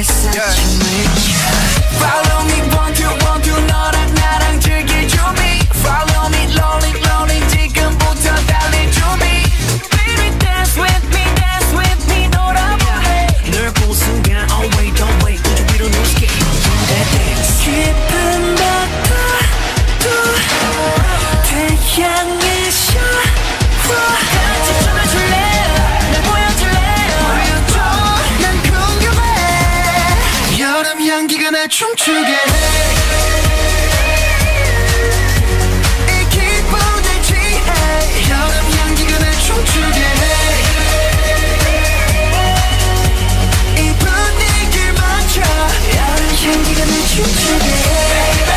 햇살춤을 Follow me one two 너랑 나랑 즐길 준비 Follow me rolling rolling 지금부터 달릴 준비 Baby dance with me 놀아볼래 널 본 순간 oh wait don't wait 우주 위로 눈스키 깊은 바다도 태양의 샤워 같이 춤을출래 날 보여줄래 보여줘 난 궁금해 여름 향기가 날 춤추게 해 이 기분에 취해 여름 향기가 날 춤추게 해 이 분위기를 맞춰 여름 향기가 날 춤추게 해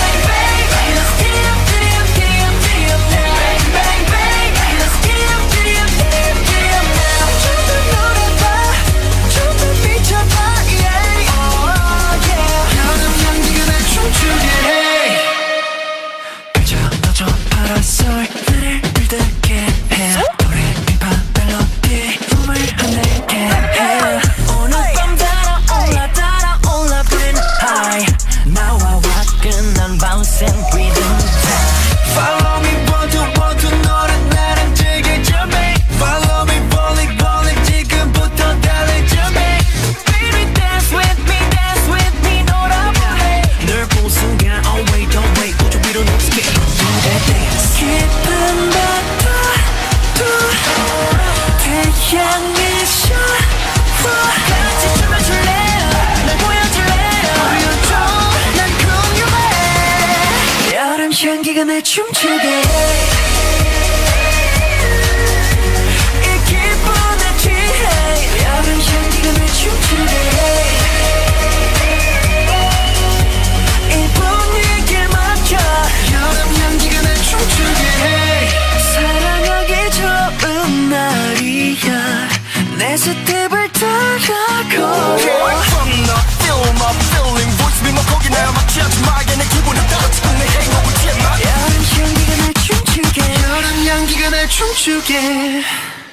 파라솔 나를 물들게 해 도레미파 멜로디 꿈을 하늘게 해 오늘 밤 달아올라 빈 하이 나와 화끈한 bouncing rhythm Follow me one two 너랑 나랑 즐길 준비 Follow me rolling rolling 지금부터 달릴 준비 Baby dance with me 놀아볼래 널 본 순간 oh wait don't wait 우주 위로 눈스키 깊은 바다도 태양의 샤워 같이 춤을출래 날 보여줄래 보여줘 난 궁금해 여름 향기가 날 춤추게 해 이 기분에 취해 여름 향기가 날 춤추게 해 이 분위기를 맞춰 여름 향기가 날 춤추게 해 사랑하기 좋은 날이야 내 스텝을 따라고 From the film I'm feeling voice be my 거기 날 맞추지 마게 내 기분을 따라치고 내 행복을 채마 여름 향기가 날 춤추게 여름 향기가 날 춤추게